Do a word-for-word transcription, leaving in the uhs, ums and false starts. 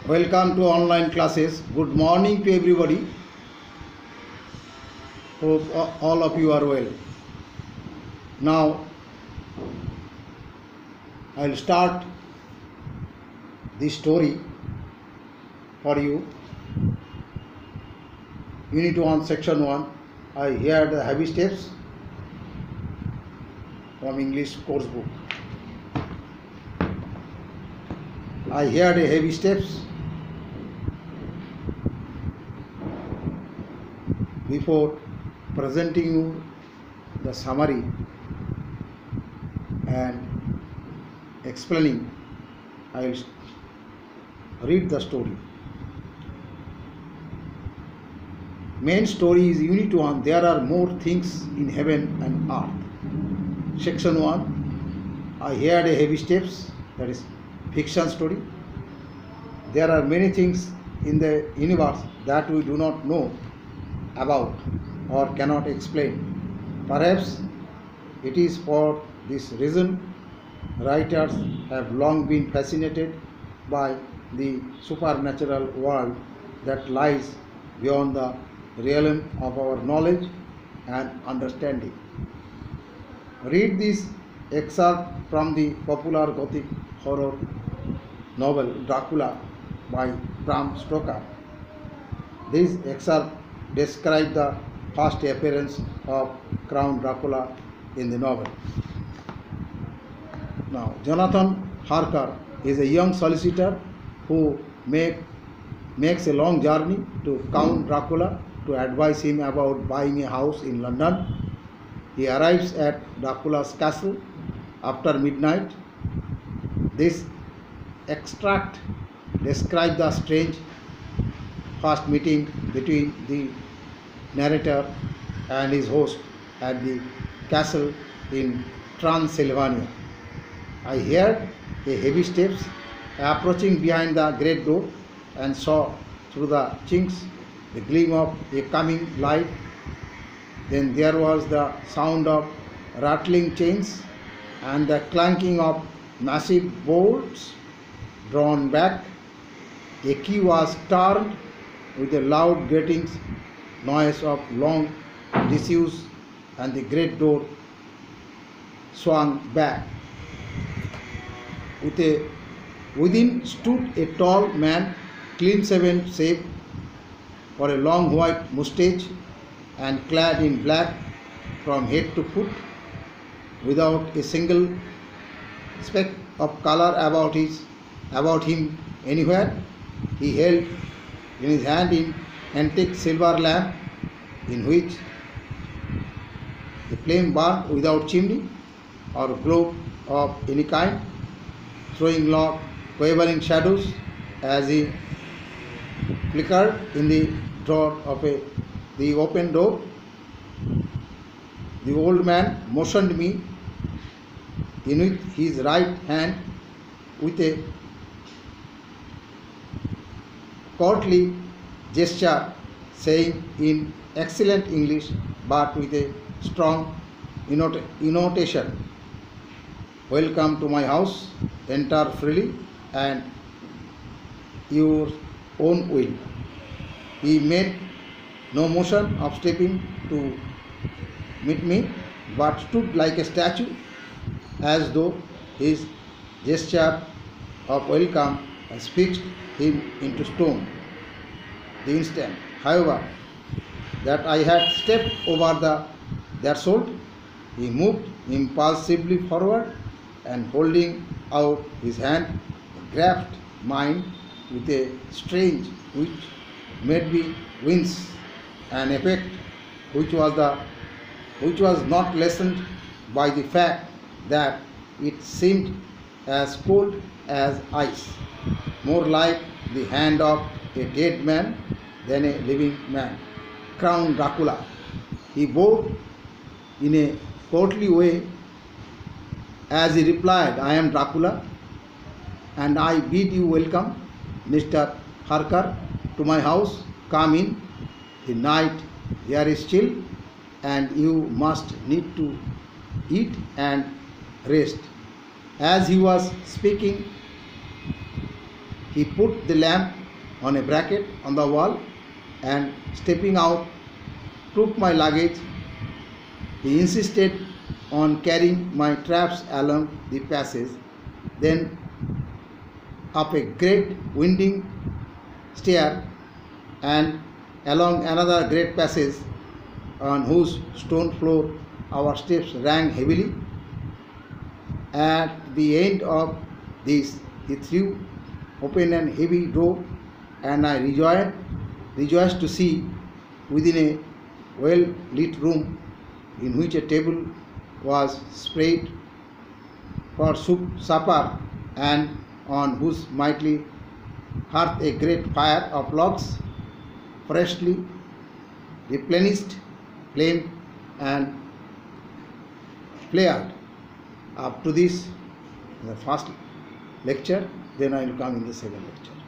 Welcome to online classes. Good morning to everybody. Hope all of you are well. Now I'll start this story for you. Unit one, Section one. I heard the heavy steps from English course book. I heard a heavy steps. Before presenting you the summary and explaining, I will read the story. Main story is Unit one. There are more things in heaven and earth. Section one. I heard a heavy steps. That is fiction story. There are many things in the universe that we do not know about or cannot explain. Perhaps it is for this reason writers have long been fascinated by the supernatural world that lies beyond the realm of our knowledge and understanding. Read this excerpt from the popular Gothic horror novel Dracula by Bram Stoker. This excerpt describes the first appearance of Count Dracula in the novel. Now, Jonathan Harker is a young solicitor who make, makes a long journey to Count Dracula to advise him about buying a house in London. He arrives at Dracula's castle after midnight. This extract describes the strange first meeting between the narrator and his host at the castle in Transylvania. I heard a heavy steps approaching behind the great door and saw through the chinks the gleam of a coming light. Then there was the sound of rattling chains and the clanking of massive bolts drawn back. A key was turned with a loud grating noise of long disuse, and the great door swung back. With a, within stood a tall man, clean-shaven, shaved, for a long white moustache, and clad in black from head to foot, without a single speck of color about his about him anywhere. He held in his hand an antique silver lamp in which the flame burned without chimney or globe of any kind, throwing long quivering shadows as he flickered in the door of a, the open door. The old man motioned me in with his right hand with a courtly gesture, saying in excellent English but with a strong intonation, "Welcome to my house, enter freely and your own will." He made no motion of stepping to meet me, but stood like a statue, as though his gesture of welcome has fixed him into stone. The instant, however, that I had stepped over the threshold, he moved impulsively forward and, holding out his hand, grasped mine with a strange which made me wince, an effect which was the which was not lessened by the fact that it seemed as cold as ice, more like the hand of a dead man than a living man. Count Dracula, he bowed in a courtly way as he replied, "I am Dracula, and I bid you welcome, Mister Harker, to my house. Come in. The night here is chill, and you must need to eat and rest." As he was speaking, He put the lamp on a bracket on the wall and stepping out took my luggage. He insisted on carrying my traps along the passage, then up a great winding stair and along another great passage on whose stone floor our steps rang heavily. At the end of this, he threw open a heavy door, and I rejoiced, rejoiced to see within a well-lit room in which a table was spread for soup, supper, and on whose mighty hearth a great fire of logs, freshly replenished, flamed and flared. Up to this, the first lecture, then I will come in the second lecture.